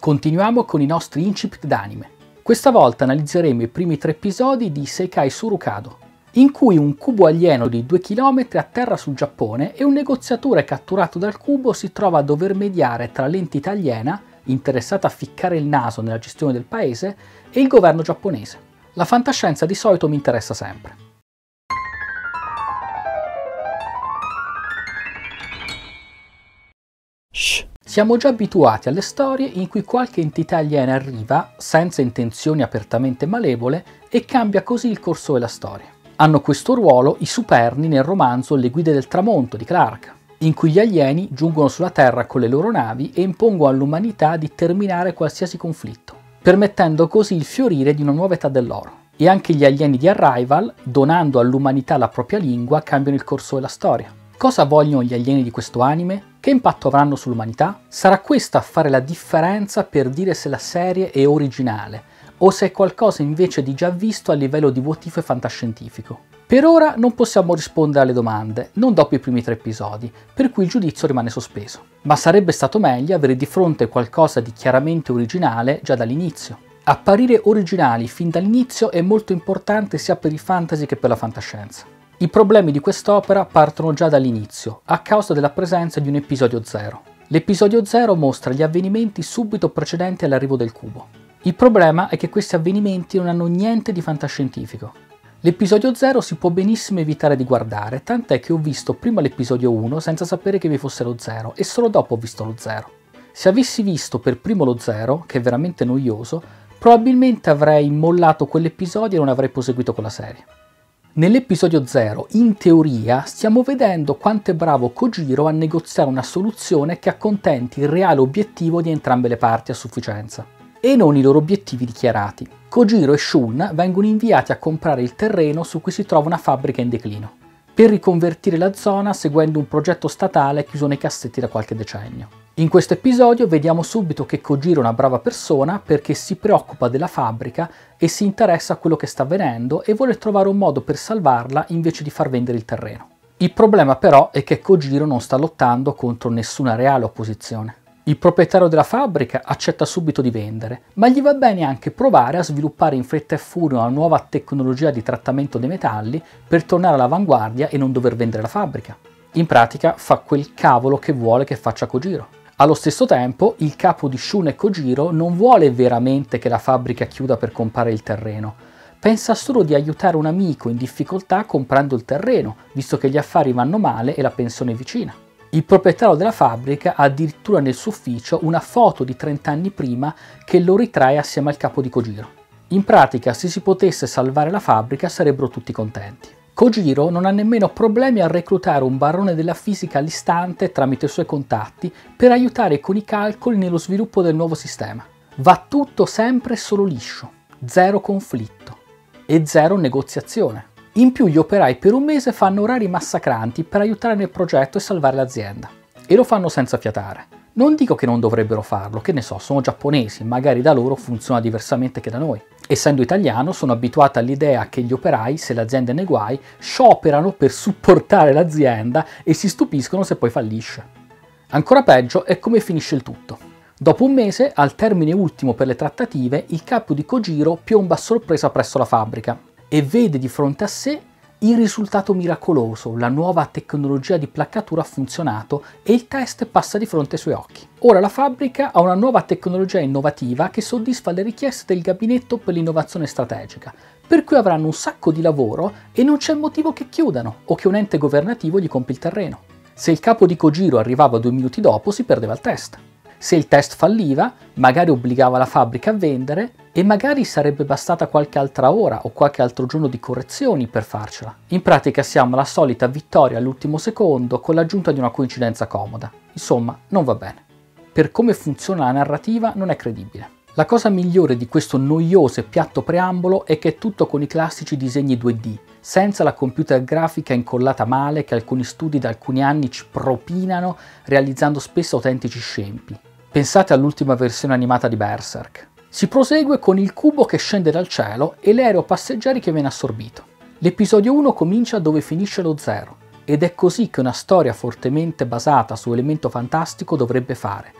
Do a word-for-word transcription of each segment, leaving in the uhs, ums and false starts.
Continuiamo con i nostri incipit d'anime. Questa volta analizzeremo i primi tre episodi di Seikai Surukado, in cui un cubo alieno di due chilometri atterra sul Giappone e un negoziatore catturato dal cubo si trova a dover mediare tra l'entità aliena, interessata a ficcare il naso nella gestione del paese, e il governo giapponese. La fantascienza di solito mi interessa sempre. Shh. Siamo già abituati alle storie in cui qualche entità aliena arriva, senza intenzioni apertamente malevole, e cambia così il corso della storia. Hanno questo ruolo i superni nel romanzo Le guide del tramonto di Clarke, in cui gli alieni giungono sulla Terra con le loro navi e impongono all'umanità di terminare qualsiasi conflitto, permettendo così il fiorire di una nuova età dell'oro. E anche gli alieni di Arrival, donando all'umanità la propria lingua, cambiano il corso della storia. Cosa vogliono gli alieni di questo anime? Che impatto avranno sull'umanità? Sarà questa a fare la differenza per dire se la serie è originale, o se è qualcosa invece di già visto a livello di what if fantascientifico? Per ora non possiamo rispondere alle domande, non dopo i primi tre episodi, per cui il giudizio rimane sospeso. Ma sarebbe stato meglio avere di fronte qualcosa di chiaramente originale già dall'inizio. Apparire originali fin dall'inizio è molto importante sia per il fantasy che per la fantascienza. I problemi di quest'opera partono già dall'inizio, a causa della presenza di un episodio zero. L'episodio zero mostra gli avvenimenti subito precedenti all'arrivo del cubo. Il problema è che questi avvenimenti non hanno niente di fantascientifico. L'episodio zero si può benissimo evitare di guardare, tant'è che ho visto prima l'episodio uno senza sapere che vi fosse lo zero e solo dopo ho visto lo zero. Se avessi visto per primo lo zero, che è veramente noioso, probabilmente avrei mollato quell'episodio e non avrei proseguito con la serie. Nell'episodio zero, in teoria, stiamo vedendo quanto è bravo Kojiro a negoziare una soluzione che accontenti il reale obiettivo di entrambe le parti a sufficienza, e non i loro obiettivi dichiarati. Kojiro e Shun vengono inviati a comprare il terreno su cui si trova una fabbrica in declino, per riconvertire la zona seguendo un progetto statale chiuso nei cassetti da qualche decennio. In questo episodio vediamo subito che Kojiro è una brava persona perché si preoccupa della fabbrica e si interessa a quello che sta avvenendo e vuole trovare un modo per salvarla invece di far vendere il terreno. Il problema però è che Kojiro non sta lottando contro nessuna reale opposizione. Il proprietario della fabbrica accetta subito di vendere, ma gli va bene anche provare a sviluppare in fretta e furia una nuova tecnologia di trattamento dei metalli per tornare all'avanguardia e non dover vendere la fabbrica. In pratica fa quel cavolo che vuole che faccia Kojiro. Allo stesso tempo, il capo di Shun e Kojiro non vuole veramente che la fabbrica chiuda per comprare il terreno. Pensa solo di aiutare un amico in difficoltà comprando il terreno, visto che gli affari vanno male e la pensione è vicina. Il proprietario della fabbrica ha addirittura nel suo ufficio una foto di trenta anni prima che lo ritrae assieme al capo di Kojiro. In pratica, se si potesse salvare la fabbrica, sarebbero tutti contenti. Kojiro non ha nemmeno problemi a reclutare un barone della fisica all'istante tramite i suoi contatti per aiutare con i calcoli nello sviluppo del nuovo sistema. Va tutto sempre solo liscio, zero conflitto e zero negoziazione. In più gli operai per un mese fanno orari massacranti per aiutare nel progetto e salvare l'azienda. E lo fanno senza fiatare. Non dico che non dovrebbero farlo, che ne so, sono giapponesi, magari da loro funziona diversamente che da noi. Essendo italiano sono abituato all'idea che gli operai, se l'azienda è nei guai, scioperano per supportare l'azienda e si stupiscono se poi fallisce. Ancora peggio è come finisce il tutto. Dopo un mese, al termine ultimo per le trattative, il capo di Kojiro piomba a sorpresa presso la fabbrica e vede di fronte a sé il risultato miracoloso, la nuova tecnologia di placcatura ha funzionato e il test passa di fronte ai suoi occhi. Ora la fabbrica ha una nuova tecnologia innovativa che soddisfa le richieste del gabinetto per l'innovazione strategica, per cui avranno un sacco di lavoro e non c'è motivo che chiudano o che un ente governativo gli compri il terreno. Se il capo di Kojiro arrivava due minuti dopo si perdeva il test. Se il test falliva, magari obbligava la fabbrica a vendere e magari sarebbe bastata qualche altra ora o qualche altro giorno di correzioni per farcela. In pratica siamo alla solita vittoria all'ultimo secondo con l'aggiunta di una coincidenza comoda. Insomma, non va bene. Per come funziona la narrativa non è credibile. La cosa migliore di questo noioso e piatto preambolo è che è tutto con i classici disegni due D, senza la computer grafica incollata male che alcuni studi da alcuni anni ci propinano, realizzando spesso autentici scempi. Pensate all'ultima versione animata di Berserk. Si prosegue con il cubo che scende dal cielo e l'aereo passeggeri che viene assorbito. L'episodio uno comincia dove finisce lo zero, ed è così che una storia fortemente basata su elemento fantastico dovrebbe fare,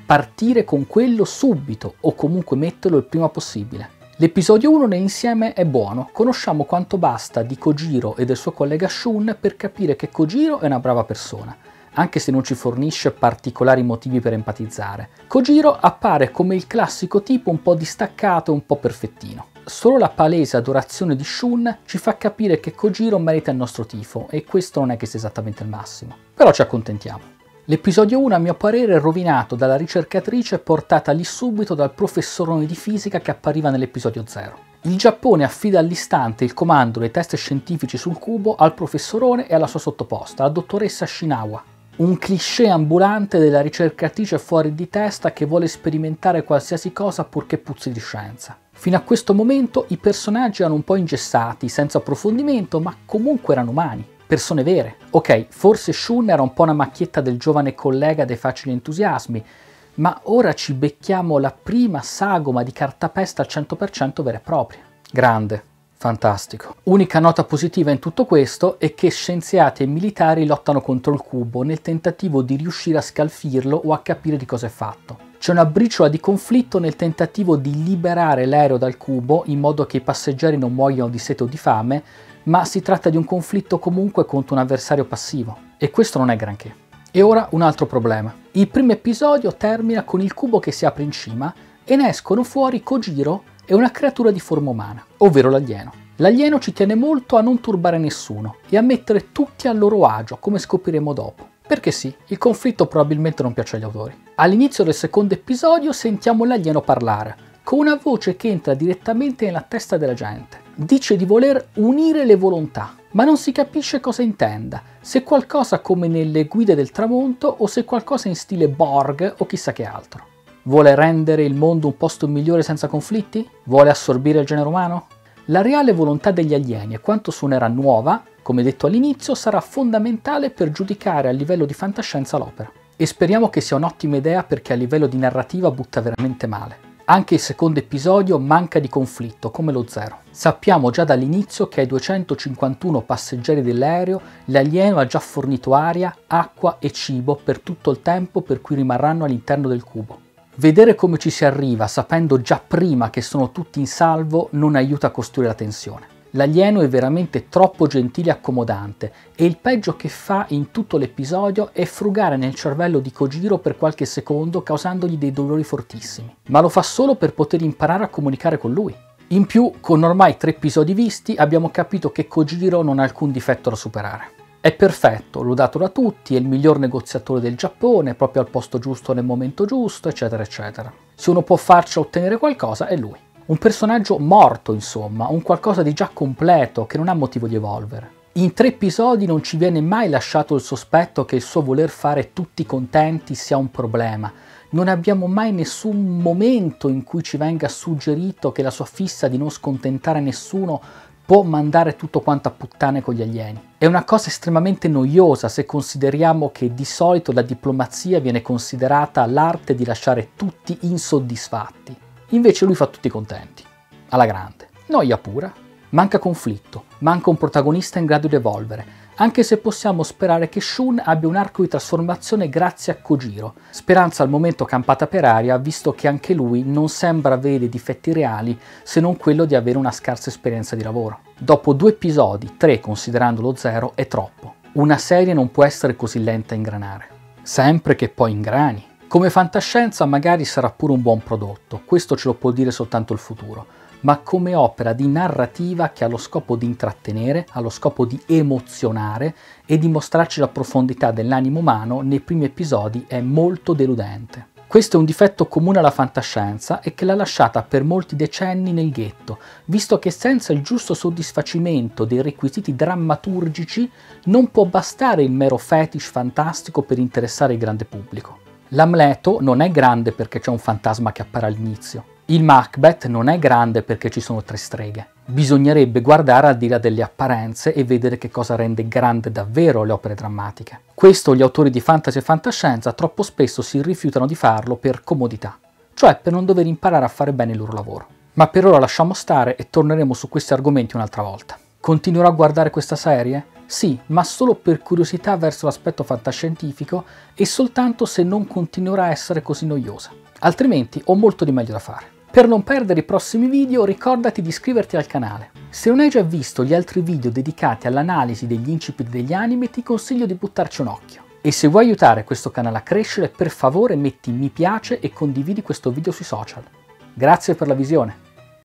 partire con quello subito o comunque metterlo il prima possibile. L'episodio uno nell'insieme è buono, conosciamo quanto basta di Kojiro e del suo collega Shun per capire che Kojiro è una brava persona, anche se non ci fornisce particolari motivi per empatizzare. Kojiro appare come il classico tipo un po' distaccato e un po' perfettino. Solo la palese adorazione di Shun ci fa capire che Kojiro merita il nostro tifo, e questo non è che sia esattamente il massimo. Però ci accontentiamo. L'episodio uno, a mio parere, è rovinato dalla ricercatrice portata lì subito dal professorone di fisica che appariva nell'episodio zero. Il Giappone affida all'istante il comando dei test scientifici sul cubo al professorone e alla sua sottoposta, la dottoressa Shinawa. Un cliché ambulante della ricercatrice fuori di testa che vuole sperimentare qualsiasi cosa purché puzzi di scienza. Fino a questo momento i personaggi erano un po' ingessati, senza approfondimento, ma comunque erano umani. Persone vere. Ok, forse Shun era un po' una macchietta del giovane collega dei facili entusiasmi, ma ora ci becchiamo la prima sagoma di cartapesta al cento per cento vera e propria. Grande, fantastico. Unica nota positiva in tutto questo è che scienziati e militari lottano contro il cubo nel tentativo di riuscire a scalfirlo o a capire di cosa è fatto. C'è una briciola di conflitto nel tentativo di liberare l'aereo dal cubo in modo che i passeggeri non muoiano di sete o di fame, ma si tratta di un conflitto comunque contro un avversario passivo, e questo non è granché. E ora un altro problema. Il primo episodio termina con il cubo che si apre in cima e ne escono fuori Kojiro e una creatura di forma umana, ovvero l'alieno. L'alieno ci tiene molto a non turbare nessuno e a mettere tutti a loro agio, come scopriremo dopo. Perché sì, il conflitto probabilmente non piace agli autori. All'inizio del secondo episodio sentiamo l'alieno parlare, con una voce che entra direttamente nella testa della gente. Dice di voler unire le volontà, ma non si capisce cosa intenda, se qualcosa come nelle Guide del Tramonto o se qualcosa in stile Borg o chissà che altro. Vuole rendere il mondo un posto migliore senza conflitti? Vuole assorbire il genere umano? La reale volontà degli alieni e quanto suonerà nuova, come detto all'inizio, sarà fondamentale per giudicare a livello di fantascienza l'opera. E speriamo che sia un'ottima idea, perché a livello di narrativa butta veramente male. Anche il secondo episodio manca di conflitto, come lo zero. Sappiamo già dall'inizio che ai duecentocinquantuno passeggeri dell'aereo l'alieno ha già fornito aria, acqua e cibo per tutto il tempo per cui rimarranno all'interno del cubo. Vedere come ci si arriva sapendo già prima che sono tutti in salvo non aiuta a costruire la tensione. L'alieno è veramente troppo gentile e accomodante, e il peggio che fa in tutto l'episodio è frugare nel cervello di Kojiro per qualche secondo, causandogli dei dolori fortissimi. Ma lo fa solo per poter imparare a comunicare con lui. In più, con ormai tre episodi visti, abbiamo capito che Kojiro non ha alcun difetto da superare. È perfetto, lodato da tutti, è il miglior negoziatore del Giappone, proprio al posto giusto nel momento giusto, eccetera eccetera. Se uno può farci ottenere qualcosa, è lui. Un personaggio morto, insomma, un qualcosa di già completo, che non ha motivo di evolvere. In tre episodi non ci viene mai lasciato il sospetto che il suo voler fare tutti contenti sia un problema. Non abbiamo mai nessun momento in cui ci venga suggerito che la sua fissa di non scontentare nessuno può mandare tutto quanto a puttane con gli alieni. È una cosa estremamente noiosa se consideriamo che di solito la diplomazia viene considerata l'arte di lasciare tutti insoddisfatti. Invece lui fa tutti contenti. Alla grande. Noia pura. Manca conflitto, manca un protagonista in grado di evolvere, anche se possiamo sperare che Shun abbia un arco di trasformazione grazie a Kojiro. Speranza al momento campata per aria, visto che anche lui non sembra avere difetti reali se non quello di avere una scarsa esperienza di lavoro. Dopo due episodi, tre considerando lo zero, è troppo. Una serie non può essere così lenta a ingranare. Sempre che poi ingrani. Come fantascienza magari sarà pure un buon prodotto, questo ce lo può dire soltanto il futuro, ma come opera di narrativa che ha lo scopo di intrattenere, ha lo scopo di emozionare e di mostrarci la profondità dell'animo umano nei primi episodi è molto deludente. Questo è un difetto comune alla fantascienza e che l'ha lasciata per molti decenni nel ghetto, visto che senza il giusto soddisfacimento dei requisiti drammaturgici non può bastare il mero fetish fantastico per interessare il grande pubblico. L'Amleto non è grande perché c'è un fantasma che appare all'inizio. Il Macbeth non è grande perché ci sono tre streghe. Bisognerebbe guardare al di là delle apparenze e vedere che cosa rende grande davvero le opere drammatiche. Questo gli autori di fantasy e fantascienza troppo spesso si rifiutano di farlo per comodità, cioè per non dover imparare a fare bene il loro lavoro. Ma per ora lasciamo stare e torneremo su questi argomenti un'altra volta. Continuerò a guardare questa serie? Sì, ma solo per curiosità verso l'aspetto fantascientifico e soltanto se non continuerà a essere così noiosa. Altrimenti ho molto di meglio da fare. Per non perdere i prossimi video ricordati di iscriverti al canale. Se non hai già visto gli altri video dedicati all'analisi degli incipit degli anime ti consiglio di buttarci un occhio. E se vuoi aiutare questo canale a crescere per favore metti mi piace e condividi questo video sui social. Grazie per la visione.